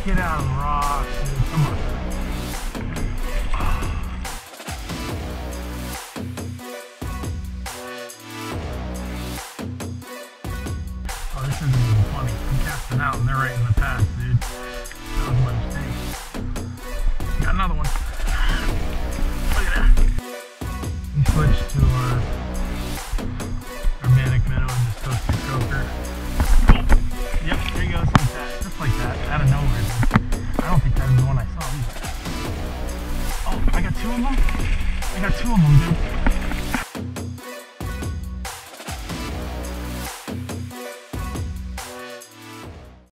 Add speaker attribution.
Speaker 1: Get out of the rocks, dude. Come on. Oh, this isn't even funny. I'm casting out and they're right in the path, dude. That was my mistake. Got another one. Look at that. We switched to our Manic Minnow and this Toasted Croaker. Yep, there he goes. Like that. Just like that. Out of nowhere, dude. I don't think that was the one I saw either. Oh, I got two of them? I got two of them, dude.